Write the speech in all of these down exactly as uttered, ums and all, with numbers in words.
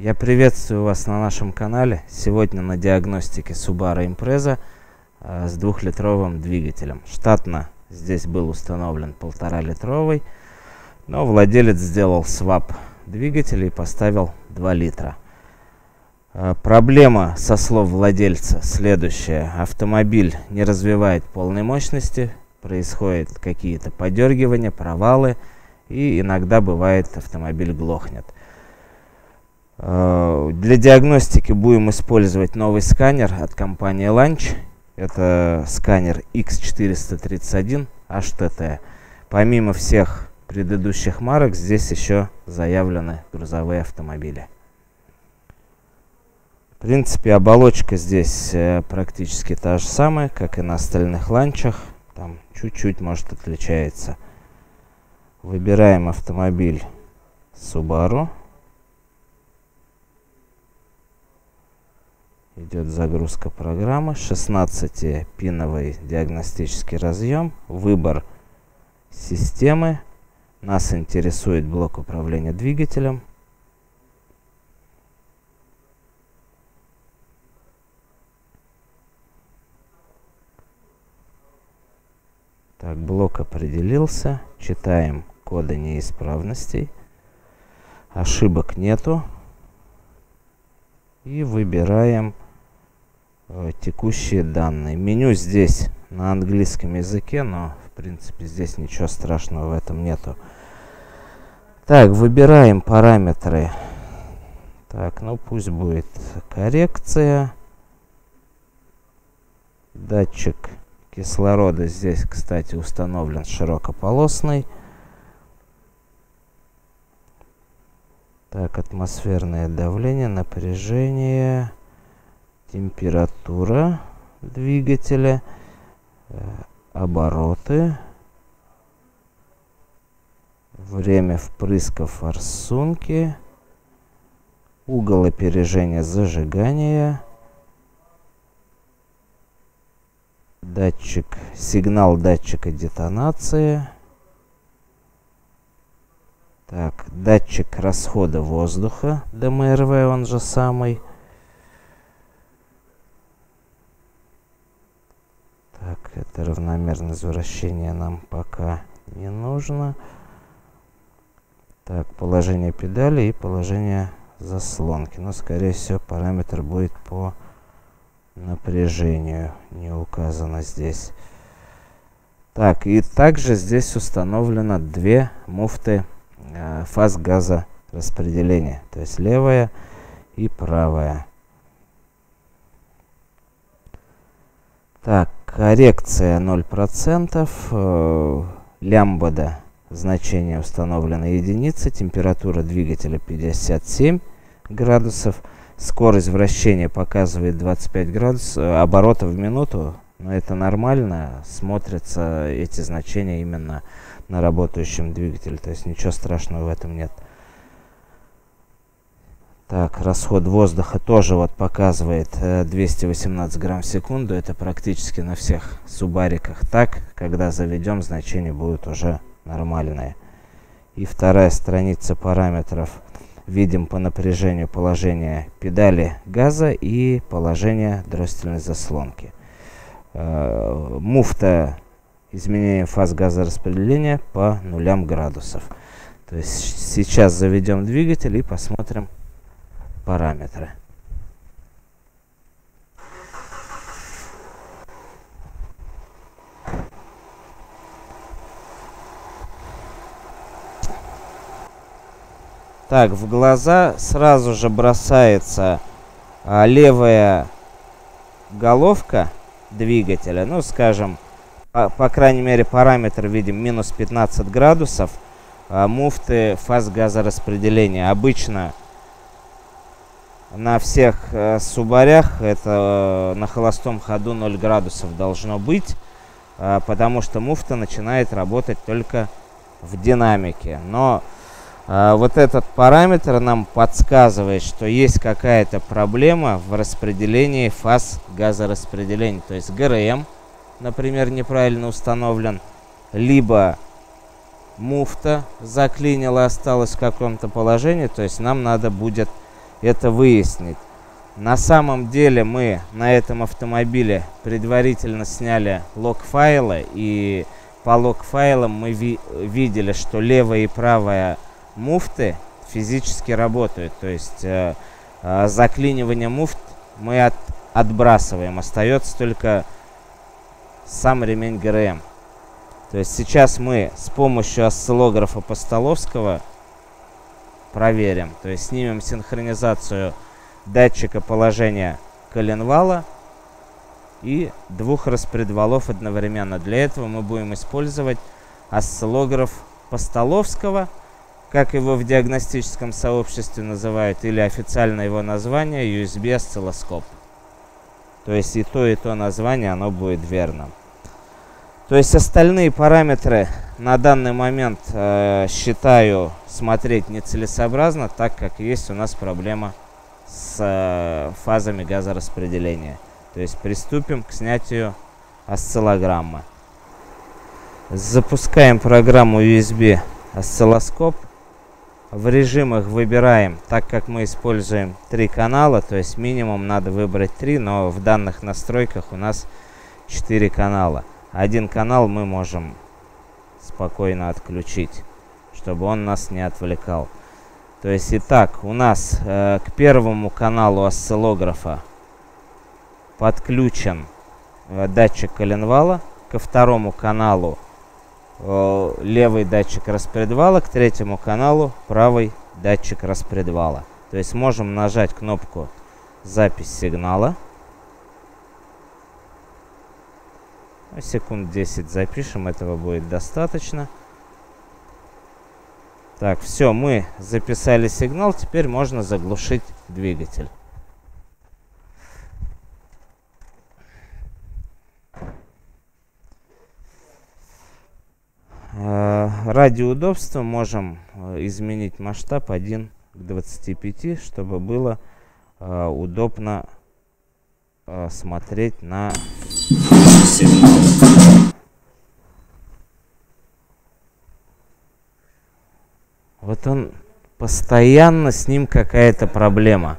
Я приветствую вас на нашем канале. Сегодня на диагностике Subaru Impreza э, с двухлитровым двигателем. Штатно здесь был установлен полтора-литровый, но владелец сделал свап двигателя и поставил два литра. Э, проблема, со слов владельца, следующая. Автомобиль не развивает полной мощности, происходят какие-то подергивания, провалы, и иногда бывает автомобиль глохнет. Для диагностики будем использовать новый сканер от компании Launch. Это сканер икс четыреста тридцать один эйч ти ти. Помимо всех предыдущих марок, здесь еще заявлены грузовые автомобили. В принципе, оболочка здесь практически та же самая, как и на остальных ланчах. Там чуть-чуть, может, отличается. Выбираем автомобиль Subaru. Идет загрузка программы. шестнадцатипиновый диагностический разъем. Выбор системы. Нас интересует блок управления двигателем. Так, блок определился. Читаем коды неисправностей. Ошибок нету. И выбираем э, текущие данные. Меню здесь на английском языке, но в принципе здесь ничего страшного в этом нету. Так, выбираем параметры. Так, ну пусть будет коррекция. Датчик кислорода здесь, кстати, установлен широкополосный. Так, атмосферное давление, напряжение, температура двигателя, э, обороты, время впрыска форсунки, угол опережения зажигания, датчик, сигнал датчика детонации. Так, датчик расхода воздуха, дэ эм эр вэ, он же самый. Так, это равномерность вращения нам пока не нужно. Так, положение педали и положение заслонки. Но, скорее всего, параметр будет по напряжению, не указано здесь. Так, и также здесь установлено две муфты фаз газораспределения, то есть левая и правая. Так, коррекция ноль процентов, э, лямбда, значение установлено единица, температура двигателя пятьдесят семь градусов, скорость вращения показывает двадцать пять градусов, оборотов в минуту, но это нормально, смотрятся эти значения именно на работающем двигателе, то есть ничего страшного в этом нет. Так, расход воздуха тоже вот показывает э, двести восемнадцать грамм в секунду, это практически на всех субариках так, когда заведем, значения будут уже нормальные. И вторая страница параметров, видим по напряжению положение педали газа и положение дроссельной заслонки. Э, муфта изменение фаз газораспределения по нулям градусов. То есть сейчас заведем двигатель и посмотрим параметры. Так, в глаза сразу же бросается а, левая головка двигателя, ну скажем, По, по крайней мере, параметр видим минус пятнадцать градусов. А, муфты фаз газораспределения. Обычно на всех э, субарях это э, на холостом ходу ноль градусов должно быть, э, потому что муфта начинает работать только в динамике. Но э, вот этот параметр нам подсказывает, что есть какая-то проблема в распределении фаз газораспределения. То есть гэ эр эм, например, неправильно установлен, либо муфта заклинила, осталась в каком-то положении, то есть нам надо будет это выяснить. На самом деле мы на этом автомобиле предварительно сняли лог-файлы, и по лог-файлам мы ви видели, что левая и правая муфты физически работают. То есть э, э, заклинивание муфт мы от отбрасываем. Остается только сам ремень ГРМ. То есть сейчас мы с помощью осциллографа Постоловского проверим. То есть снимем синхронизацию датчика положения коленвала и двух распредвалов одновременно. Для этого мы будем использовать осциллограф Постоловского, как его в диагностическом сообществе называют, или официальное его название ю эс би осциллоскоп. То есть и то, и то название, оно будет верным. То есть остальные параметры на данный момент э, считаю смотреть нецелесообразно, так как есть у нас проблема с э, фазами газораспределения. То есть приступим к снятию осциллограммы. Запускаем программу ю эс би осциллоскоп. В режимах выбираем, так как мы используем три канала, то есть минимум надо выбрать три, но в данных настройках у нас четыре канала. Один канал мы можем спокойно отключить, чтобы он нас не отвлекал. То есть, итак, у нас э, к первому каналу осциллографа подключен э, датчик коленвала, ко второму каналу э, левый датчик распредвала, к третьему каналу правый датчик распредвала. То есть можем нажать кнопку «Запись сигнала». Секунд десять запишем, этого будет достаточно. Так, все, мы записали сигнал, теперь можно заглушить двигатель. Ради удобства можем изменить масштаб один к двадцати пяти, чтобы было удобно смотреть на сигнал. Вот он постоянно, с ним какая-то проблема.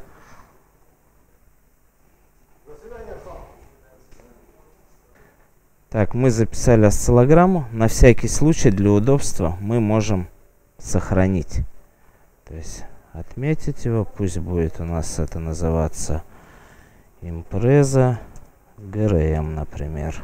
Так, мы записали осциллограмму. На всякий случай, для удобства, мы можем сохранить. То есть отметить его. Пусть будет у нас это называться импреза ГРМ, например.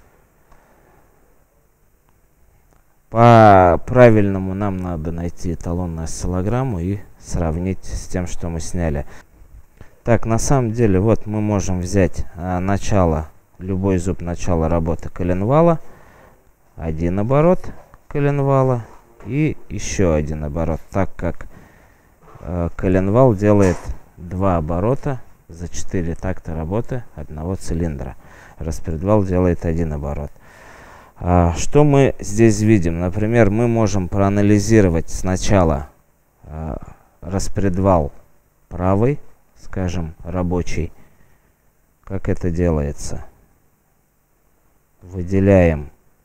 По правильному нам надо найти эталонную осциллограмму и сравнить с тем, что мы сняли. Так, на самом деле, вот мы можем взять а, начало, любой зуб начала работы коленвала, один оборот коленвала и еще один оборот, так как э, коленвал делает два оборота за четыре такта работы одного цилиндра. Распредвал делает один оборот. А, что мы здесь видим? Например, мы можем проанализировать сначала а, распредвал правый, скажем, рабочий. Как это делается? Выделяем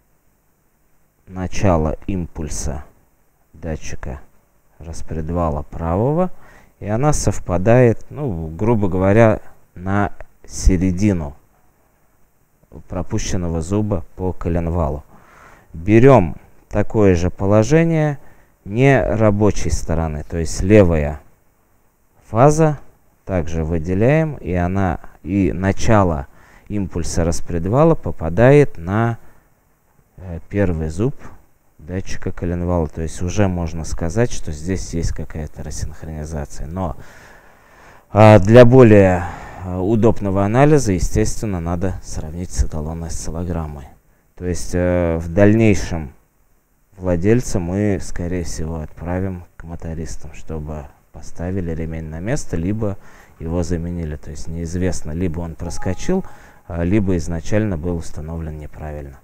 начало импульса датчика распредвала правого, и она совпадает, ну, грубо говоря, на середину пропущенного зуба по коленвалу. Берем такое же положение не рабочей стороны, то есть левая фаза также выделяем, и она и начало импульса распредвала попадает на э, первый зуб датчика коленвала. То есть уже можно сказать, что здесь есть какая-то рассинхронизация. Но э, для более э, удобного анализа, естественно, надо сравнить с эталонной осциллограммой. То есть э, в дальнейшем владельца мы, скорее всего, отправим к мотористам, чтобы поставили ремень на место, либо его заменили. То есть неизвестно, либо он проскочил, либо изначально был установлен неправильно.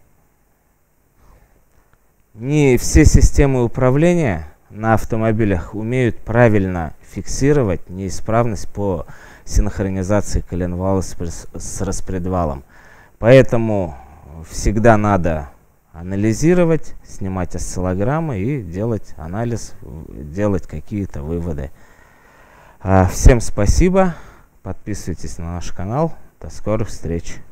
Не все системы управления на автомобилях умеют правильно фиксировать неисправность по синхронизации коленвала с, с распредвалом. Поэтому всегда надо анализировать, снимать осциллограммы и делать анализ, делать какие-то выводы. А, всем спасибо. Подписывайтесь на наш канал. До скорых встреч.